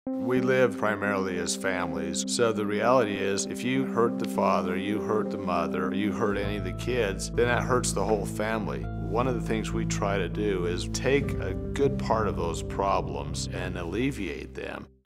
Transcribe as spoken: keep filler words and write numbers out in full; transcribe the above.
We live primarily as families, so the reality is if you hurt the father, you hurt the mother, you hurt any of the kids, then that hurts the whole family. One of the things we try to do is take a good part of those problems and alleviate them.